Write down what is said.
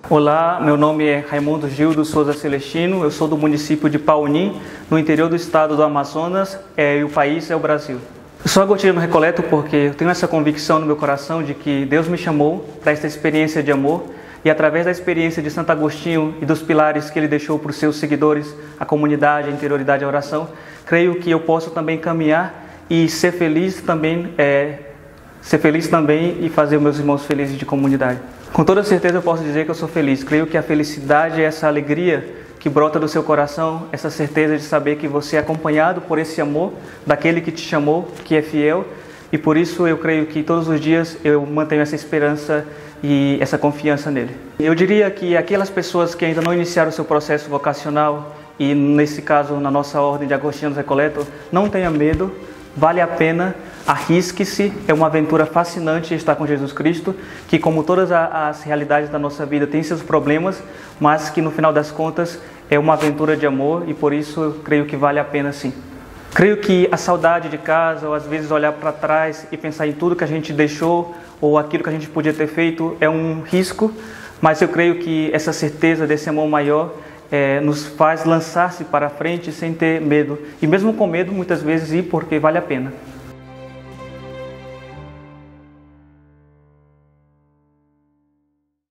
Olá, meu nome é Raimundo Gildo Souza Celestino, eu sou do município de Paunim, no interior do estado do Amazonas, e o país é o Brasil. Eu sou agostiniano recoleto porque eu tenho essa convicção no meu coração de que Deus me chamou para esta experiência de amor e através da experiência de Santo Agostinho e dos pilares que ele deixou para os seus seguidores, a comunidade, a interioridade e a oração, creio que eu posso também caminhar e ser feliz também e fazer os meus irmãos felizes de comunidade. Com toda certeza eu posso dizer que eu sou feliz. Creio que a felicidade é essa alegria que brota do seu coração, essa certeza de saber que você é acompanhado por esse amor daquele que te chamou, que é fiel, e por isso eu creio que todos os dias eu mantenho essa esperança e essa confiança nele. Eu diria que aquelas pessoas que ainda não iniciaram o seu processo vocacional, e nesse caso na nossa ordem de Agostinianos Recoleto, não tenha medo, vale a pena, arrisque-se, é uma aventura fascinante estar com Jesus Cristo, que como todas as realidades da nossa vida tem seus problemas, mas que no final das contas é uma aventura de amor e por isso eu creio que vale a pena sim. Creio que a saudade de casa, ou às vezes olhar para trás e pensar em tudo que a gente deixou, ou aquilo que a gente podia ter feito, é um risco, mas eu creio que essa certeza desse amor maior nos faz lançar-se para frente sem ter medo. E mesmo com medo, muitas vezes ir porque vale a pena.